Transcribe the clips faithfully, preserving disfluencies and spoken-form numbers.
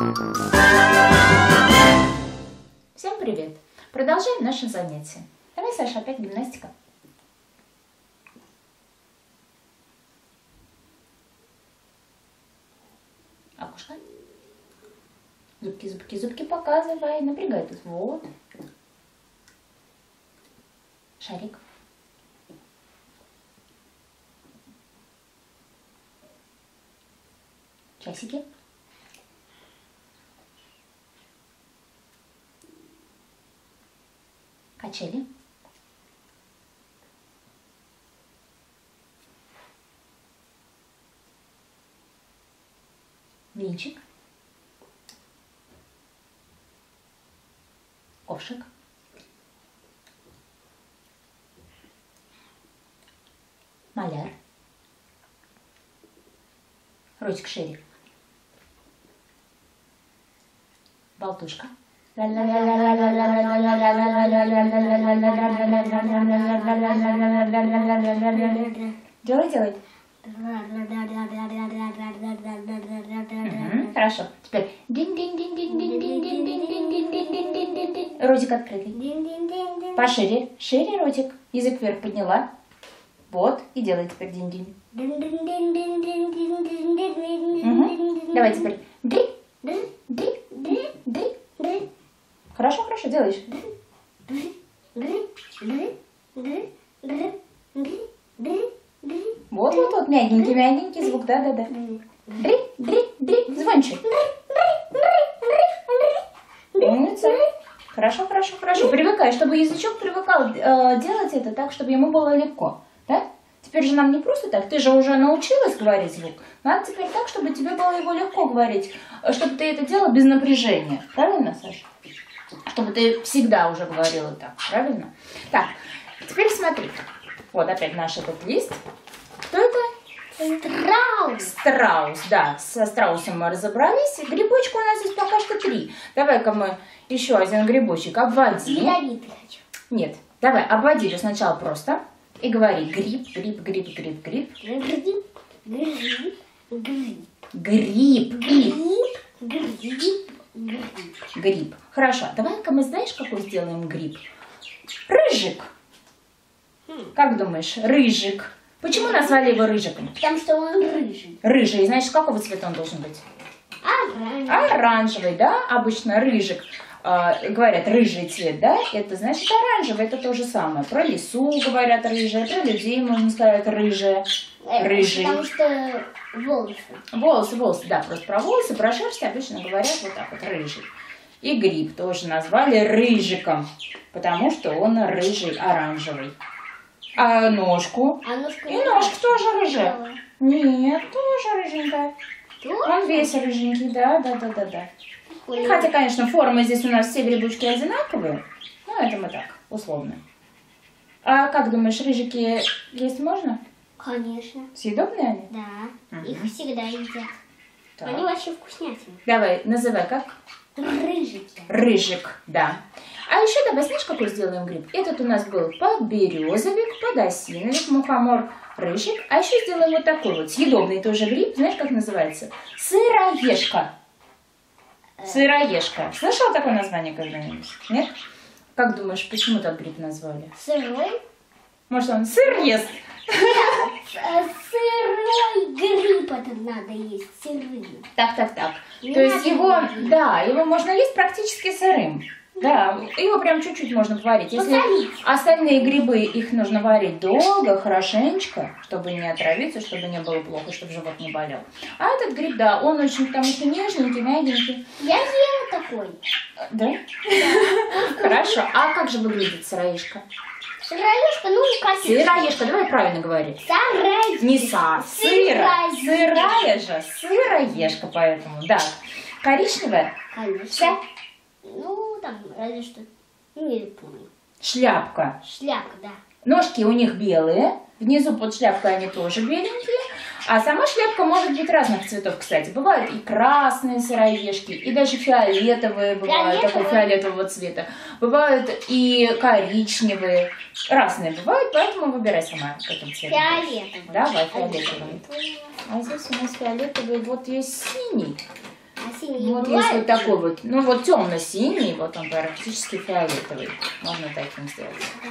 Всем привет! Продолжаем наше занятие. Давай, Саша, опять гимнастика. Окушка. Зубки, зубки, зубки показывай. Напрягай тут. Вот. Шарик. Часики. Качели. Венчик. Ковшик. Маляр. Ротик шире. Болтушка. Делай, делай. Угу, хорошо. Теперь динь-динь-динь-динь-динь-динь-динь-динь-динь-динь-динь-динь-динь. Ротик открытый. Пошире. Шире ротик. Язык вверх подняла. Вот. И делай теперь динь-динь. Угу. Давай теперь. Дри. Дри. Дри. Дри. Дри. Хорошо, хорошо, делаешь. Вот, вот, вот, мягенький, мягенький звук, да, да, да. Дри, дри, дри, звонче. Умница. Хорошо, хорошо, хорошо. Привыкай, чтобы язычок привыкал э, делать это так, чтобы ему было легко, да? Теперь же нам не просто так, ты же уже научилась говорить звук. Надо теперь так, чтобы тебе было его легко говорить, чтобы ты это делала без напряжения. Правильно, Саша? Чтобы ты всегда уже говорила так, правильно? Так, теперь смотри. Вот опять наш этот лист. Кто это? Страус. Страус, да. Со страусом мы разобрались. Грибочка у нас здесь пока что три. Давай-ка мы еще один грибочек обводи. Ядовитый хочу. Нет, давай, обводи ее сначала просто. И говори гриб, гриб, гриб, гриб, гриб. Гриб, гриб, гриб. Гриб, гриб. Гриб, гриб, гриб. Гриб. Хорошо, давай-ка мы знаешь, какой сделаем гриб? Рыжик. Как думаешь, рыжик? Почему назвали его рыжиком? Потому что он рыжий. Рыжий, значит, какого цвета он должен быть? Оранжевый. Оранжевый, да? Обычно рыжик, э, говорят, рыжий цвет, да? Это значит оранжевый, это то же самое. Про лису говорят рыжие, про людей можно сказать рыжие. Рыжий. Потому что волосы. Волосы, волосы, да, просто про волосы, про шерсть обычно говорят вот так вот, рыжий. И гриб тоже назвали рыжиком, потому что он рыжий, оранжевый. А ножку? А ножка И ножка тоже рыжая. Нет, тоже рыженькая. Тоже? Он весь рыженький, да, да, да, да, да. Хотя, конечно, формы здесь у нас все грибочки одинаковые, но это мы так, условно. А как думаешь, рыжики есть можно? Конечно. Съедобные они? Да. Угу. Их всегда едят. Так. Они вообще вкуснятины. Давай, называй как? Рыжики. Рыжик, да. А еще давай, знаешь, какой сделаем гриб? Этот у нас был подберезовик, подосиновик, мухомор, рыжик. А еще сделаем вот такой вот съедобный тоже гриб. Знаешь, как называется? Сыроежка. Сыроежка. Слышала такое название когда-нибудь? Нет? Как думаешь, почему так гриб назвали? Сырой? Может, он сыр ест? Сырой гриб это надо есть, сырый. Так, так, так. Не То есть надо его, есть. да, его можно есть практически сырым. Да, его прям чуть-чуть можно варить. Если Посолить. остальные грибы, их нужно варить долго, хорошенечко, чтобы не отравиться, чтобы не было плохо, чтобы живот не болел. А этот гриб, да, он очень, потому что нежненький, мягенький. Я ела такой. Да? Хорошо. А как же выглядит сыроежка? Сыроежка, ну как Сыроежка, давай правильно говори. Сыроежка. Не са, сыра. Сыроежка. Сырая же, сыроежка, поэтому, да. Коричневая? Конечно. Вся? Ну, там, разве что, ну, не помню. Шляпка. Шляпка, да. Ножки у них белые, внизу под шляпкой они тоже беленькие, а сама шляпка может быть разных цветов, кстати. Бывают и красные сыроежки, и даже фиолетовые бывают, такого фиолетового цвета. Бывают и коричневые, разные бывают, поэтому выбирай сама, каким цветом. Фиолетовый. Давай, фиолетовый. А здесь у нас фиолетовый, вот есть синий. А синий Вот бывает? есть вот такой вот, ну вот темно-синий, вот он практически фиолетовый. Можно таким сделать. Да.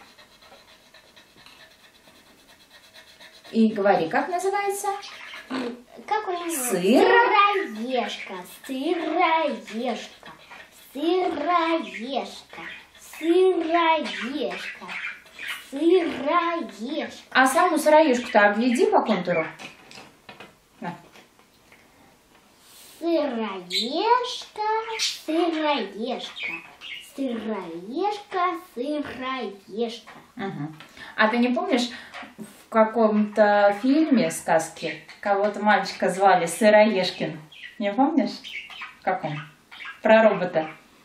И говори, как называется? Как он называется? Сыро- Сыроежка. Сыроежка. Сыроежка. Сыроежка. Сыроежка. А саму сыроежку-то обведи по контуру. На. Сыроежка. Сыроежка. Сыроежка. Сыроежка. Угу. А ты не помнишь, в каком-то фильме сказки кого-то мальчика звали Сыроежкин? Не помнишь? В каком? Про робота.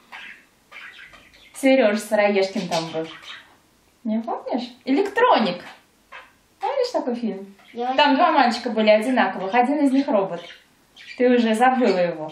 Сереж Сыроежкин там был. Не помнишь? Электроник. Помнишь такой фильм? Я Там два мальчика были одинаковых, один из них робот. Ты уже забыла его.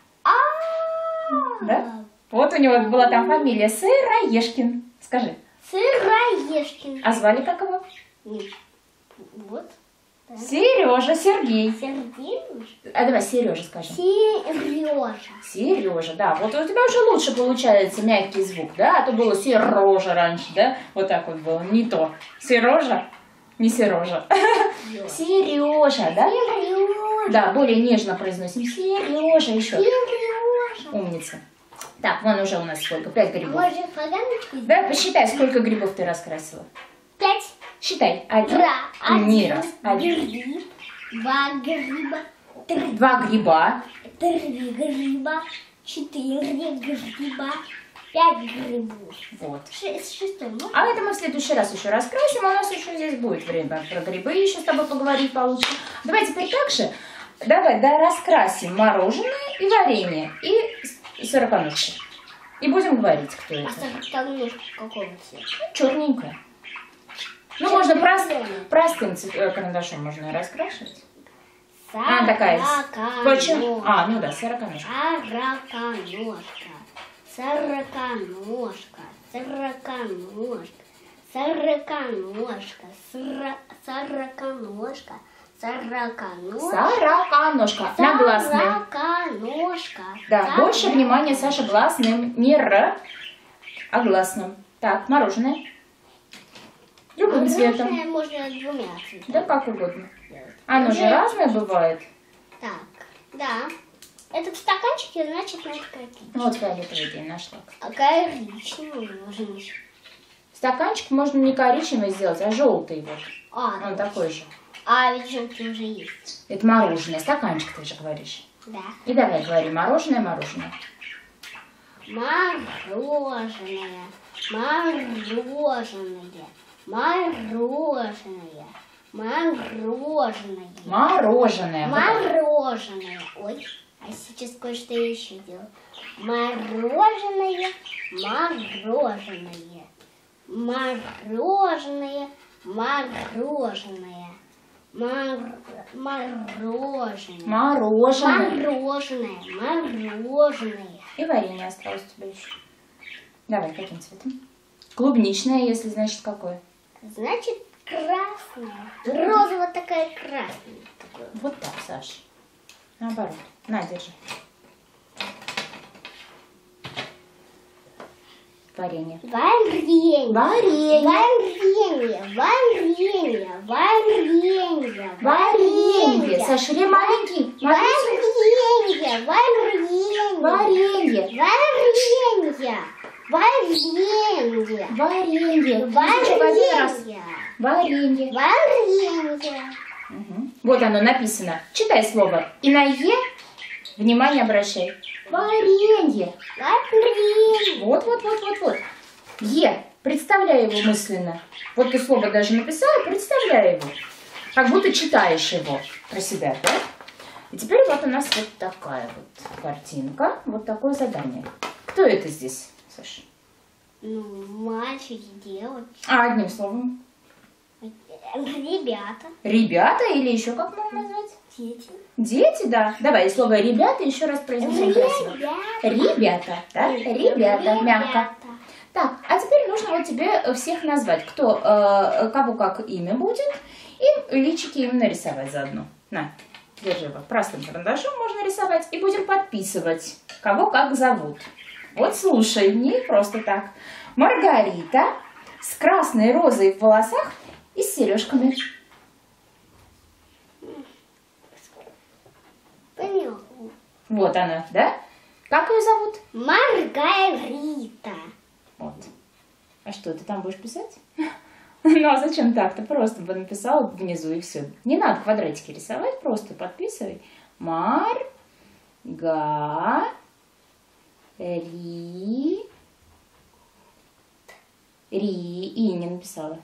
А-а-а. Да? Вот у него была там фамилия Сыроежкин. Скажи. Сыроежкин. А звали как его? Нет. Вот. Да. Сережа, Сергей. Сергей? А давай Сережа скажем. Сережа. Сережа, да. Вот у тебя уже лучше получается мягкий звук, да? А то было Сережа раньше, да? Вот так вот было. Не то. Сережа, не Сережа. Сережа, да? Сережа. Да, более нежно произносим. Сережа еще. Сережа. Умница. Так, вон уже у нас сколько? Пять грибов. Может, поганочку сделать? Давай посчитай, сколько грибов ты раскрасила. Пять. Считай. Один. Два. Не Один. раз. Один. Гриб. Два гриба. Три. Два гриба. Три гриба. Четыре гриба. Пять грибов. Вот. Шесть. Шестой. Ну, А это мы в следующий раз еще раскрасим. У нас еще здесь будет время про грибы еще с тобой поговорить получше. Давай теперь так же. Давай, да, раскрасим мороженое и варенье. И сороконожку. И будем говорить, кто а это. сороконожка какого цвета? Черненькая. Ну, можно простым, простым цвет- э, карандашом можно раскрашивать. А, такая. Почему? А, ну да, сороконожка. Сороконожка. Сороконожка. Сороконожка. Сороконожка. Сора- Сороконожка. Сороконожка. Сороконожка. На гласные. Сороконожка. Да, больше внимания, Саша, гласным. Не р, а гласным. Так, мороженое. Любым цветом. Мороженое можно двумя цветами. Да как угодно. Оно же Уже- разное бывает. Так, да. Это в стаканчике, значит, надо какие. Вот фиолетовый я нашла. А коричневый можно еще. Стаканчик можно не коричневый сделать, а желтый вот. А, Он такой же. а ведь желтый уже есть. Это мороженое. Стаканчик ты же говоришь. Да. И давай говори мороженое, мороженое. Мороженое. Мороженое. Мороженое. Мороженое. Мороженое. Вот так. Мороженое. Ой, а сейчас кое-что еще делаю. Мороженое. Мороженое. Мороженое. Мороженое. Мор- Мороженое. Мороженое. Мороженое. Мороженое. И варенье осталось у тебя еще. Давай, каким цветом? Клубничное, если значит какое. Значит, красная. Розовая такая красная. Такое. Вот так, Саша. Наоборот. На, держи. Варенье. Варенье. Варенье. Варенье. Варенье. Варенье. Варенье. Саша, или маленький. Маленький. Варенье. Варенье. Варенье. Варенье. Варенье. Варенье. Еще один раз. Варенье. Варенье. Варенье. Угу. Вот оно написано. Читай слово. И на Е внимание обращай. Варенье. Варенье. Вот, вот, вот, вот, вот. Е. Представляй его мысленно. Вот ты слово даже написала, представляй его. Как будто читаешь его про себя, да? И теперь вот у нас вот такая вот картинка, вот такое задание. Кто это здесь, Саша? Ну, мальчики, девочки, А, одним словом. ребята, Ребята или еще как можно назвать? дети. Дети, да. Давай слово ребята еще раз произнесем красиво. Ребята, да? Ребята, мягко. Так, а теперь нужно вот тебе всех назвать, кто, э, кого как имя будет, и личики им нарисовать заодно. На. Держи, вот простым карандашом можно рисовать. И будем подписывать, кого как зовут. Вот слушай, не просто так. Маргарита с красной розой в волосах и с сережками. Поняла. Вот она, да? Как ее зовут? Маргарита. Вот. А что, ты там будешь писать? Ну, а зачем так? Ты просто бы написала внизу и все. Не надо квадратики рисовать, просто подписывай. Мар, га, ри, ри, и не написала.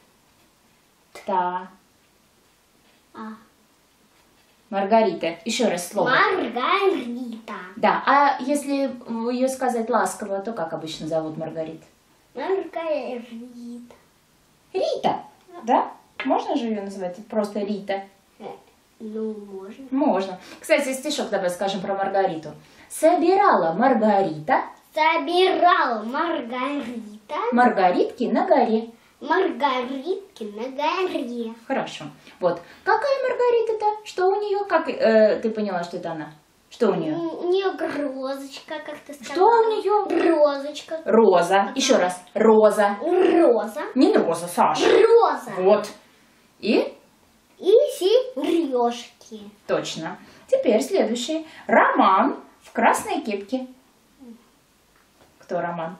Та. А. Маргарита. Еще раз слово. Маргарита. Да, а если ее сказать ласково, то как обычно зовут Маргарит? Маргарита. Рита, да? Можно же ее называть просто Рита? Ну, можно. Можно. Кстати, стишок давай скажем про Маргариту. Собирала Маргарита Собирала Маргарита маргаритки на горе. маргаритки на горе. Хорошо. Вот. Какая Маргарита-то? Что у нее? Как э, ты поняла, что это она? Что у нее? У нее розочка, как ты сказала. Что у нее? Розочка. Роза. Еще раз. Роза. Роза. Не роза, Саша. Роза. Вот. И? И сережки. Точно. Теперь следующий. Роман в красной кепке. Кто Роман?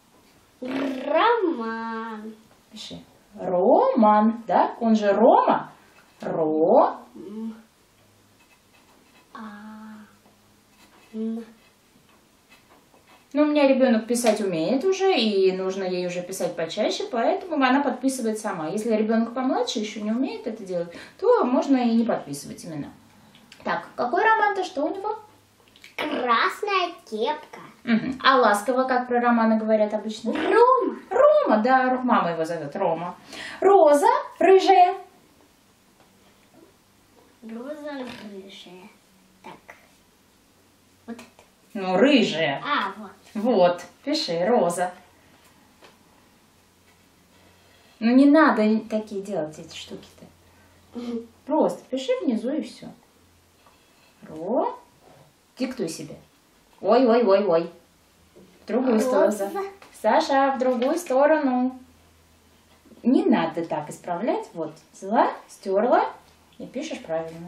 Роман. Пиши. Роман, да? Он же Рома. Ро. А. Н. Ну, у меня ребенок писать умеет уже, и нужно ей уже писать почаще, поэтому она подписывает сама. Если ребенок помладше еще не умеет это делать, то можно и не подписывать имена. Так, какой роман-то, что у него? Красная кепка. Угу. А ласково, как про Романа говорят обычно? Рома. Рома, да, мама его зовет Рома. Роза, рыжая. Роза рыжая. Так. Вот это. Ну, рыжая. А, вот. Вот, пиши, Роза. Ну, не надо такие делать, эти штуки-то. Просто пиши внизу и все. Ро. Диктуй себе. Ой-ой-ой-ой. В другую Роза. сторону. Саша, в другую сторону. Не надо так исправлять. Вот, взяла, стерла и пишешь правильно.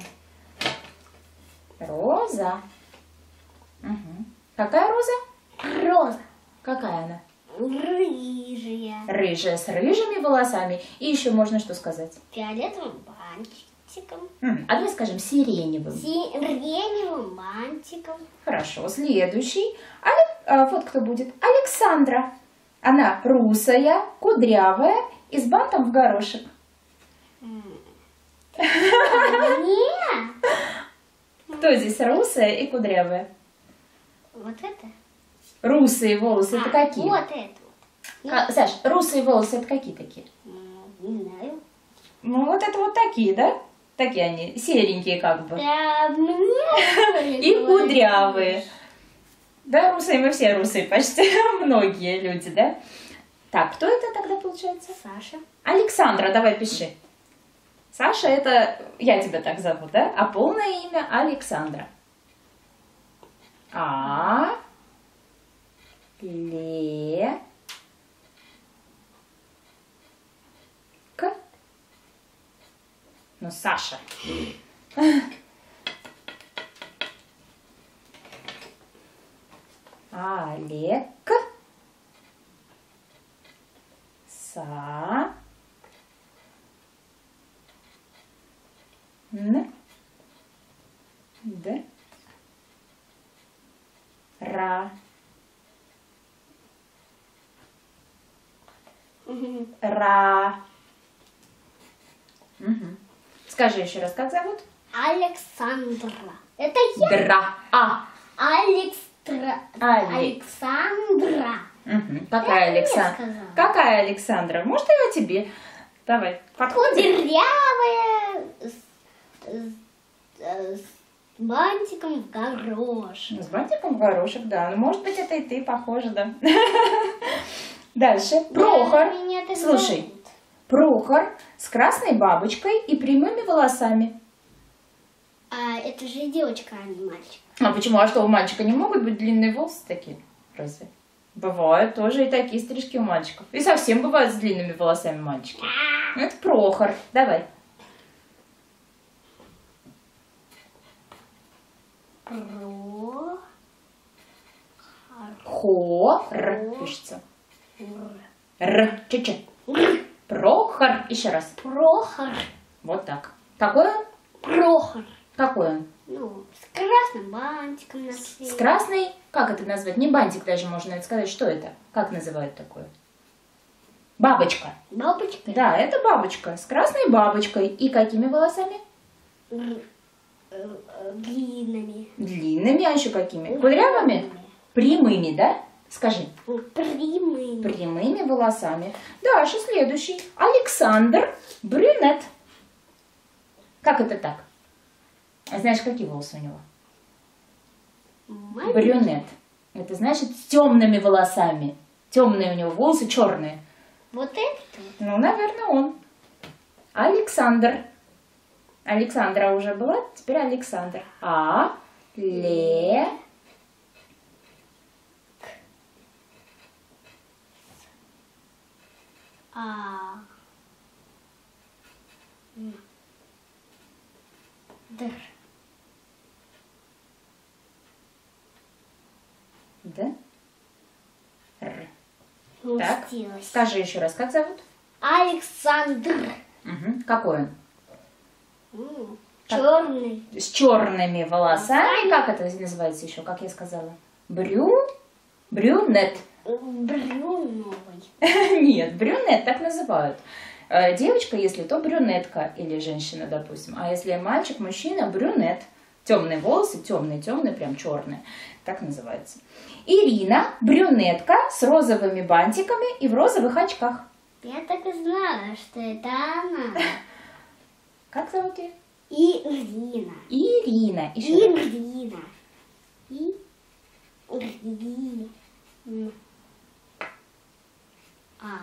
Роза. Угу. Какая роза? Роза. Какая она? Рыжая. Рыжая, с рыжими волосами. И еще можно что сказать? Фиолетовым бантиком. М, А давай скажем сиреневым. Сиреневым бантиком. Хорошо, следующий. Але- а, вот кто будет. Александра. Она русая, кудрявая и с бантом в горошек. Нет. Кто здесь русая и кудрявая? Вот это? Русые волосы это А, какие? Вот это. Ка- Саш, русые волосы это какие такие? М, Не знаю. Ну вот это вот такие, да? Такие они, серенькие как бы. Да, мне И кудрявые. Да, русые, мы все русые почти, многие люди, да? Так, кто это тогда получается? Саша. Александра, давай пиши. Саша, это я тебя так зову, да? А полное имя Александра. А, Ле, К. Ну, Саша. Олег. Са. Н. Д. Ра. Ра. Угу. Скажи еще раз, как зовут? Александра. Это я. Дра. А. Александра. Али. Александра. Угу. Какая Это я Александра? сказала. Какая Александра? Может, и о тебе. Давай, подходи. Кудрявая с, с- с бантиком в горошек. С бантиком в горошек, да. Ну, может быть, это и ты, похоже, да. Дальше. Прохор. Да, меня так Слушай. зовут. Прохор с красной бабочкой и прямыми волосами. А это же девочка, а не мальчик. А почему? А что, у мальчика не могут быть длинные волосы такие? Разве? Бывают тоже и такие стрижки у мальчиков. И совсем бывают с длинными волосами мальчики. Это Прохор. Давай. Про... Хо. Р пишется. Р. Чуть-чуть. Прохор. Еще раз. Прохор. Вот так. Какой он? Прохор. Какой он? Ну, с красным бантиком на шее. С красной, как это назвать? Не бантик даже можно сказать. Что это? Как называют такое? Бабочка. Бабочка? Да, это бабочка. С красной бабочкой. И какими волосами? Р- э, э, Длинными. Длинными, а еще какими? Кудрявыми? Прямыми, да? Скажи. Прямыми. Прямыми волосами. Дальше следующий. Александр брюнет. Как это так? А знаешь, какие волосы у него? Маленький. Брюнет. Это значит с темными волосами. Темные у него волосы, черные. Вот это? Ну, наверное, он. Александр. Александра уже была, теперь Александр. А, Ле. А. М. Др. Да? Р. Так, Уместилась. скажи еще раз, как зовут? Александр. Угу. Какой он? М, Как? Черный. С черными волосами. Как это называется еще, как я сказала? Брю? Брюнет. Брюновый. Нет, брюнет так называют. Э, Девочка, если то брюнетка или женщина, допустим. А если мальчик, мужчина, брюнет. Темные волосы, темные, темные, прям черные. Так называется. Ирина, брюнетка с розовыми бантиками и в розовых очках. Я так и знала, что это она. Как зовут ее? Ирина. Ирина. Еще раз. Ирина. И Ирина. А.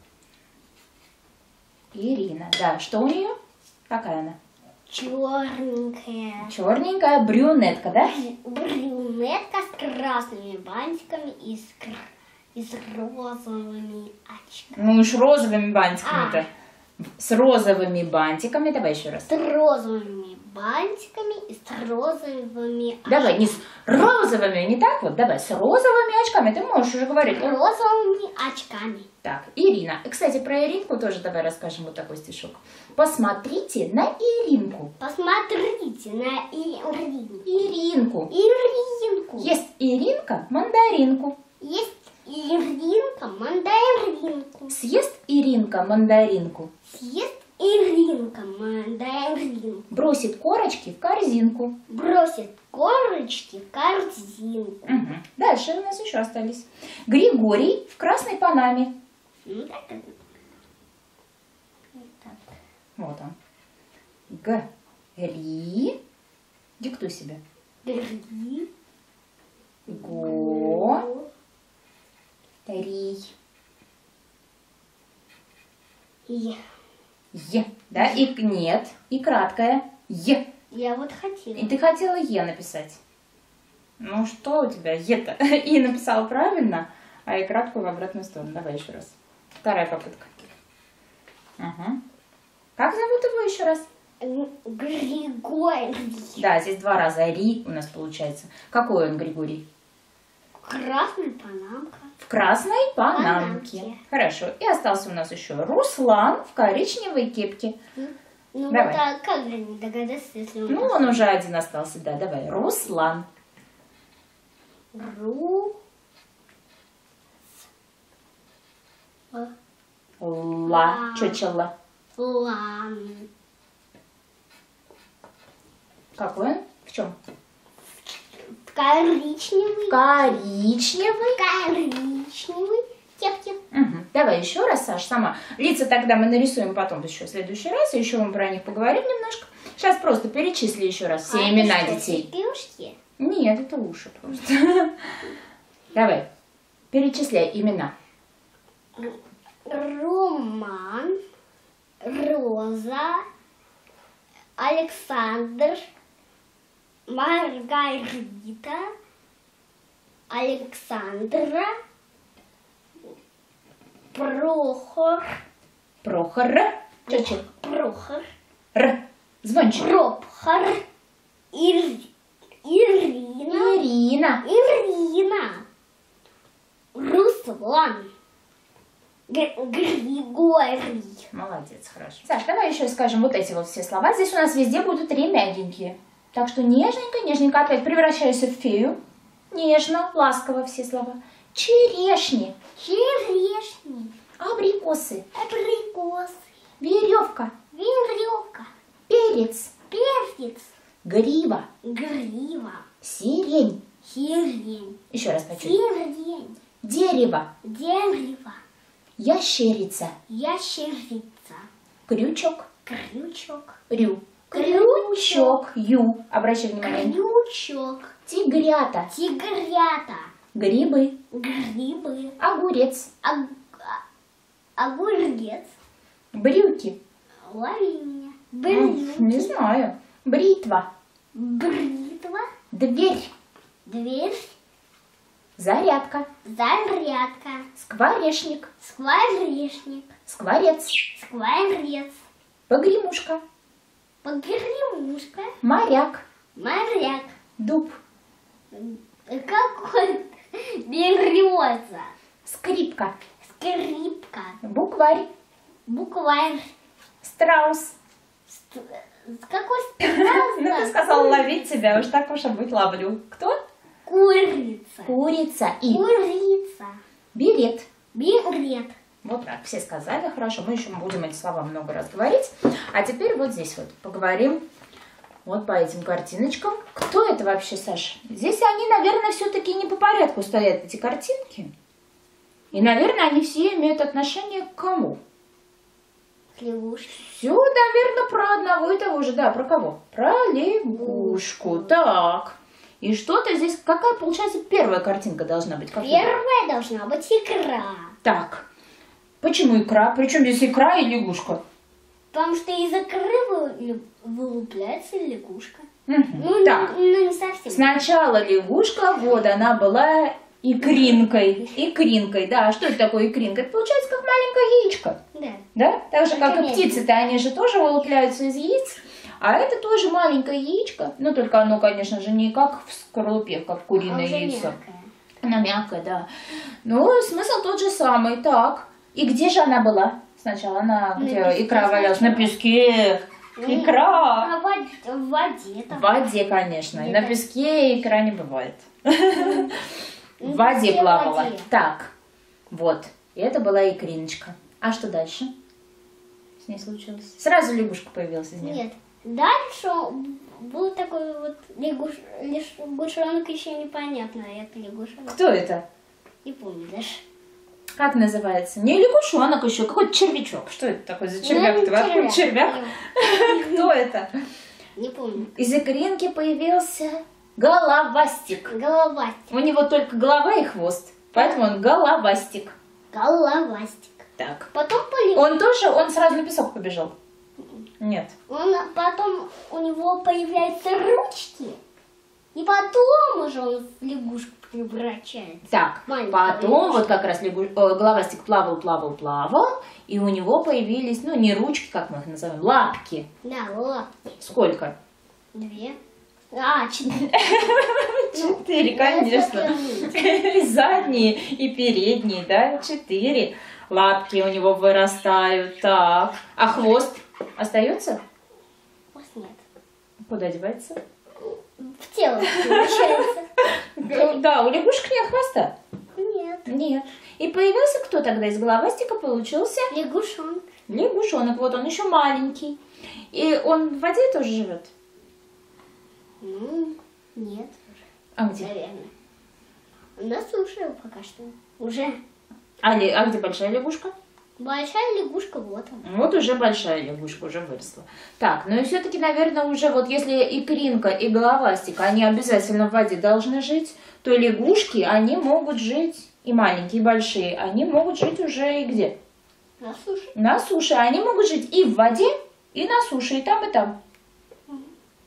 Ирина. Да, что у нее? Какая она? Черненькая. Черненькая брюнетка, да? Брюнетка с красными бантиками и с, кр... и с розовыми очками. Ну уж розовыми бантиками-то. С розовыми бантиками. Давай еще раз. С розовыми бантиками и с розовыми очками. Давай, не с розовыми, не так вот. Давай, с розовыми очками. Ты можешь уже говорить. С розовыми очками. Так, Ирина. И, кстати, про Иринку тоже давай расскажем вот такой стишок. Посмотрите на Иринку. Посмотрите на Иринку. Иринку. Иринку. Есть Иринка мандаринку. Есть Иринка мандаринку. Съест Иринка мандаринку. Съест Иринка мандаринку. Бросит корочки в корзинку. Бросит корочки в корзинку. Угу. Дальше у нас еще остались. Григорий в красной панаме. Ну так это. Так. Вот он. Г. Ри. Диктуй себе. Гри. Го. Ри. Е. Е. Да? И нет. И краткое. Е. Я вот хотела. И ты хотела Е написать. Ну что у тебя Е-то? И написала правильно, а и краткую в обратную сторону. Давай еще раз. Вторая попытка. Ага. Как зовут его еще раз? Григорий. Да, здесь два раза Ри у нас получается. Какой он, Григорий? Красная панамка. В красной панамке. Панамке. Хорошо. И остался у нас еще Руслан в коричневой кепке. Ну Давай. вот а как же не догадаться, если он... Ну, он уже один остался, да. Давай. Руслан. Ру... С- Ла. Чучело. Лан. Какой он? В чем? Коричневый. Коричневый. Коричневый. Кепки. Угу. Давай еще раз, Саш, сама. Лица тогда мы нарисуем потом еще в следующий раз, и еще мы про них поговорим немножко. Сейчас просто перечисли еще раз все А имена это что, детей. цепюшки? Нет, это уши просто. Давай, перечисляй имена. Роман, Роза, Александр, Маргарита, Александра, Прохор, Прохор. Чуть-чуть. Прохор, Р. Звончик. Прохор, Ир, Ирина, Ирина. Ирина, Руслан, Г- Григорий. Молодец, хорошо. Саш, давай еще скажем вот эти вот все слова. Здесь у нас везде будут три мягенькие. Так что нежненько, нежненько опять превращайся в фею. Нежно, ласково все слова. Черешни, Черешни, абрикосы, абрикосы, веревка, веревка, перец, перец, грива, грива, сирень. сирень, Еще раз хочу. сирень, Дерево, дерево, ящерица, ящерица, крючок, крючок, рю, Крючок. ю. Обращай внимание. крючок, Тигрята, тигрята, грибы, грибы, огурец, ог- а- огурец, брюки. лови меня, М, Не брюки, знаю. Бритва, бритва, дверь, дверь, зарядка, зарядка, скворечник, скворечник, скворец, скворец, погремушка, погремушка, моряк, моряк. дуб, Какой береза, скрипка, скрипка, букварь, букварь. страус. Ст- Какой страус? Ну, ты сказал ловить тебя, уж так уж и быть ловлю. Кто? Курица. Курица и Курица. берет. Берет. Вот так, все сказали, хорошо. Мы еще будем эти слова много раз говорить. А теперь вот здесь вот поговорим вот по этим картиночкам. Кто это вообще, Саша? Здесь они, наверное, все-таки не по порядку стоят, эти картинки. И, наверное, они все имеют отношение к кому? Лягушка. Все, наверное, про одного и того же. Да, про кого? Про лягушку. Так. И что-то здесь... Какая, получается, первая картинка должна быть? Как Первая должна быть икра. Так. Почему икра? Причем здесь икра и лягушка? Потому что из икры вы- вылупляется лягушка. Мгм. Ну, Так. ну, ну, не совсем. Сначала лягушка, вот она была икринкой. Икринкой, да. А что это такое икринка? Это получается как маленькое яичко. Да. Да? Так же, как и Конечно. птицы-то, они же тоже вылупляются из яиц. А это тоже маленькое яичко. Ну, только оно, конечно же, не как в скорлупе, как куриное А уже яйцо. мягкая. Она мягкая, да. Ну, смысл тот же самый. Так. И где же она была? Сначала она, На где песке икра валялась? На сначала. песке. Ну, Икра. А в воде, в воде В там. воде, конечно. И на Где-то. песке икра не бывает. В На воде песке, в плавала. воде. Так. Вот. И это была икриночка. А что дальше с ней случилось? Сразу лягушка появилась из нее. Нет. Дальше был такой вот лягуш... лягушонок, еще непонятно, это лягушонок. Кто это? Не помню даже. Как называется? Не лягушонок еще, какой-то червячок. Что это такое за червяк-то? Ну, Откуда червяк? Кто это? Не помню. Из икринки появился головастик. Головастик. У него только голова и хвост, поэтому он головастик. Головастик. Так. Потом полетел. Он тоже, он сразу на песок побежал? Нет. Он, потом у него появляются ручки. И потом уже он в лягушку превращается. Так, Маленькая потом лягушка. вот как раз лягу... э, головастик плавал, плавал, плавал, и у него появились, ну не ручки, как мы их называем, лапки. Да, лапки. Сколько? Две. А, четыре. Четыре, Ну, конечно. это И задние, и передние, да, четыре. Лапки у него вырастают, так. А хвост остается? Хвост нет. Куда девается? В тело превращается. Ну, да, у лягушек нет хвоста. Нет. Нет. И появился кто тогда из головастика? Получился Лягушонок. лягушонок. Вот он еще маленький. И он в воде тоже живет? Ну, нет. А где? Наверное. На суше пока что. Уже. А, ли- а где большая лягушка? Большая лягушка, вот она. Вот уже большая лягушка, уже выросла. Так, ну и все-таки, наверное, уже вот если икринка и головастик, они обязательно в воде должны жить, то лягушки, они могут жить, и маленькие, и большие, они могут жить уже и где? На суше. На суше. Они могут жить и в воде, и на суше, и там, и там.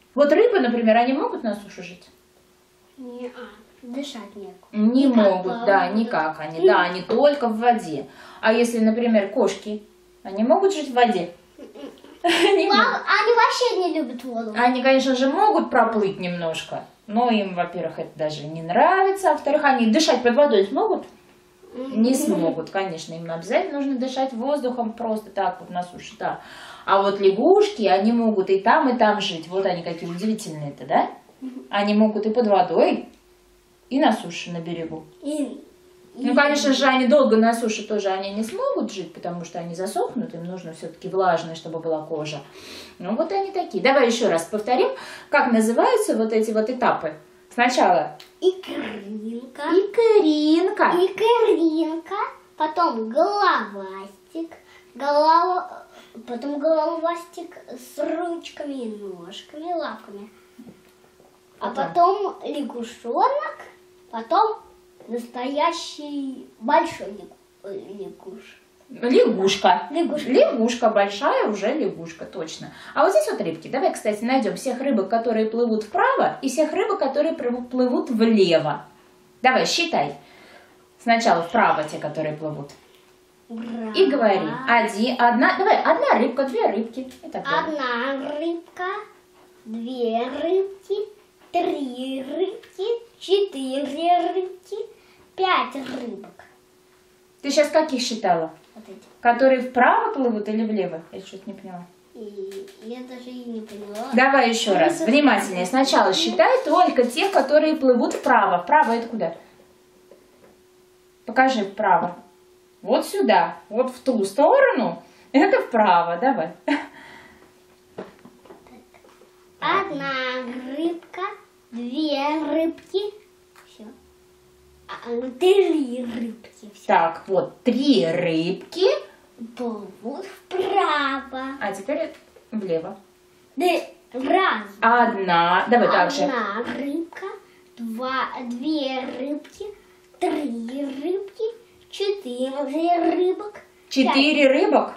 Вот рыбы, например, они могут на суше жить? Не, а, дышать нет. Не Никак могут, да, плавают. никак они. Да, они только в воде. А если, например, кошки, они могут жить в воде? Не могут. Мам, они вообще не любят воду. Они, конечно же, могут проплыть немножко, но им, во-первых, это даже не нравится, а во-вторых, они дышать под водой смогут? Не смогут, конечно, им обязательно нужно дышать воздухом просто так вот на суше, да. А вот лягушки, они могут и там, и там жить. Вот они какие удивительные-то, да? Они могут и под водой, и на суше, на берегу. И, Ну, конечно же, они долго на суше тоже они не смогут жить, потому что они засохнут, им нужно все-таки влажно, чтобы была кожа. Ну, вот они такие. Давай еще раз повторим, как называются вот эти вот этапы. Сначала икринка. икринка. Икринка. Потом головастик. Голова... Потом головастик с ручками и ножками, лапками. А потом лягушонок. Потом настоящий большой лягуш. Лягушка. Лягушка. Лягушка, большая уже лягушка, точно. А вот здесь вот рыбки. Давай, кстати, найдем всех рыбок, которые плывут вправо, и всех рыбок, которые плывут влево. Давай, считай. Сначала вправо те, которые плывут. Браво. И говори. Один, одна, давай, одна рыбка, две рыбки. И так далее. Одна рыбка, две рыбки, три рыбки, четыре рыбки, пять рыбок. Ты сейчас каких считала? Вот эти. Которые вправо плывут или влево? Я что-то не поняла. И я даже и не поняла. Давай еще раз, внимательнее. Сначала считай только тех, которые плывут вправо. Вправо это куда? Покажи вправо. Вот сюда, вот в ту сторону. Это вправо, давай. Одна рыбка, две рыбки, все. А, три рыбки, все. Так, вот три рыбки. Плывут вправо. А теперь влево. Да, раз. Одна, давай так же. Одна рыбка, два, две рыбки, три рыбки, четыре рыбок. Четыре рыбок.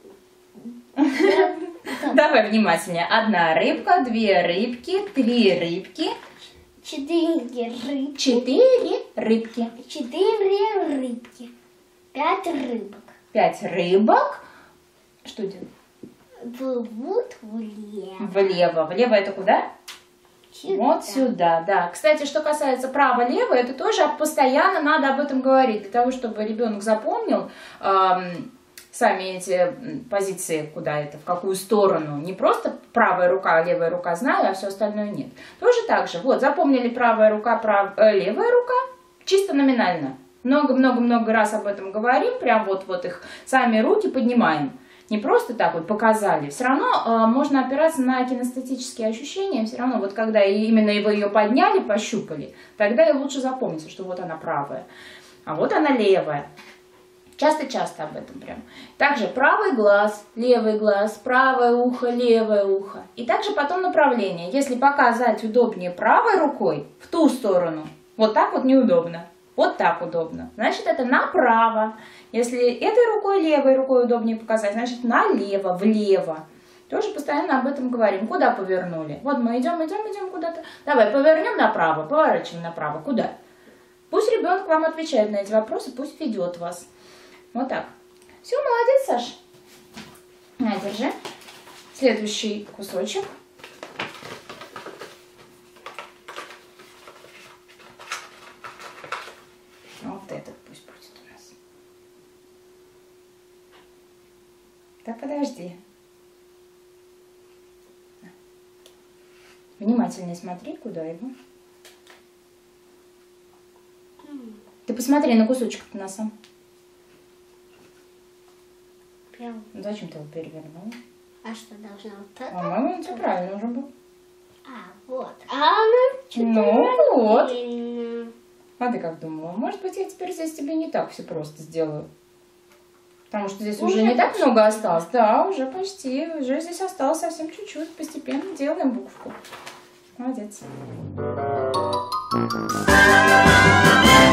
пять. Давай внимательнее. Одна рыбка, две рыбки, три рыбки, Четыре рыбки. четыре рыбки, Четыре рыбки. Пять рыбок. пять рыбок. Что делать? Плывут влево. Влево. Влево это куда? Сюда. Вот сюда, да. Кстати, что касается право-лево, это тоже постоянно надо об этом говорить, для того, чтобы ребенок запомнил эм, сами эти позиции, куда это, в какую сторону. Не просто правая рука, левая рука знаю, а все остальное нет. Тоже так же. Вот, запомнили правая рука, прав... э, левая рука, чисто номинально. Много-много-много раз об этом говорим, прям вот-вот их сами руки поднимаем. Не просто так вот показали. Все равно э, можно опираться на кинестетические ощущения. Все равно вот когда именно вы ее подняли, пощупали, тогда и лучше запомните, что вот она правая, а вот она левая. Часто-часто об этом прям. Также правый глаз, левый глаз, правое ухо, левое ухо. И также потом направление. Если показать удобнее правой рукой в ту сторону, вот так вот неудобно. Вот так удобно. Значит, это направо. Если этой рукой, левой рукой удобнее показать, значит, налево, влево. Тоже постоянно об этом говорим. Куда повернули? Вот мы идем, идем, идем куда-то. Давай, повернем направо, поворачиваем направо. Куда? Пусть ребенок вам отвечает на эти вопросы, пусть ведет вас. Вот так. Все, молодец, Саш. На, держи. Следующий кусочек. Вот этот пусть будет у нас. Да подожди. Внимательнее смотри, куда его. Ты посмотри на кусочек-то на сам. Прям. Ну, зачем ты его перевернула? А что, должна вот так? По-моему, это правильно уже был. А, вот. А она что-то Ну вот. правильно. А ты как думала? Может быть, я теперь здесь тебе не так все просто сделаю. Потому что здесь уже, Уже не так почти. много осталось. Да, уже почти. Уже здесь осталось совсем чуть-чуть. Постепенно делаем буковку. Молодец.